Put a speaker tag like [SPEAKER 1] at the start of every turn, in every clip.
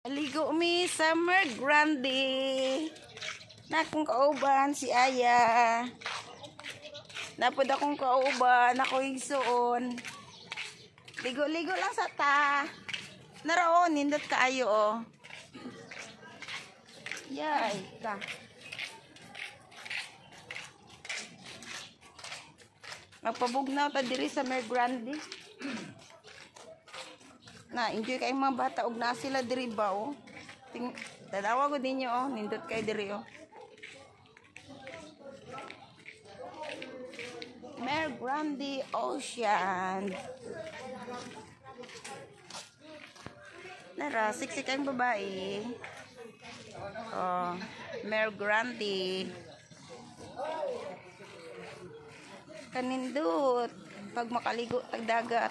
[SPEAKER 1] Aligo mi Summer Grande. Na akong kauban si Aya. Napod akong kauban, ako igsuon. Ligo-ligo lang sa ta. Naraon, nindot kaayo oh. Yay ka. Magpabugnaw ta diri sa Summer Grande. Na, enjoy kayong mga bata og na sila diri ba oh. Tadawa ko dinyo oh, nindot kay diri oh. Summer Grande Ocean. Nara, sexy kayong babae. Oh, Summer Grande. Kanindot pag makaligo tag dagat.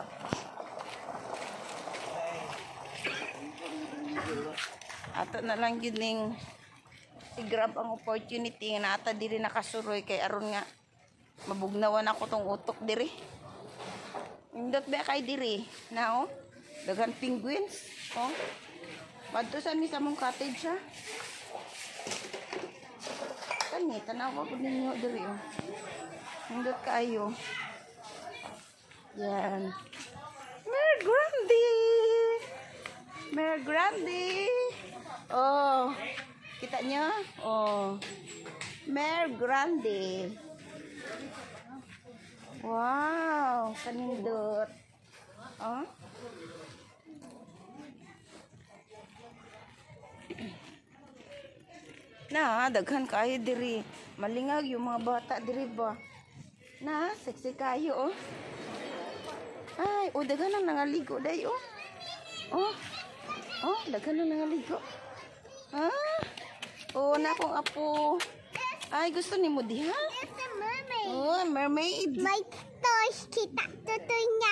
[SPEAKER 1] Ato na lang yun ning i-grab ang opportunity na ata diri nakasuroy kay aron nga mabugnawan ako tong utok diri. Indot ba kay diri na oh. Daghan penguins oh. Padto sa mi sa mong cottage ha. Kani tanawa ko ninyo diri oh. Indot kayo. Yan. Summer Grande. Summer Grande. Oh, kita nyo? Oh, Summer Grande. Wow, kanindot. Oh. Na, daghan kayo diri. Malingag yung mga bata diri ba? Na, sexy kayo oh. Ay, oh daghan nang nangaligo day oh. Oh. Oh, daghan nang nangaligo. Ah? Oh, na akong apo. Ay, gusto ni mo diha?
[SPEAKER 2] It's a mermaid.
[SPEAKER 1] Oh, mermaid.
[SPEAKER 2] My toys, kita tutoy niya.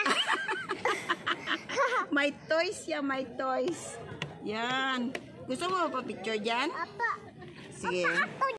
[SPEAKER 1] My toys ya, my toys. Yan. Gusto mo pa picture dyan?
[SPEAKER 2] Apa?
[SPEAKER 1] Sige.
[SPEAKER 2] Apa?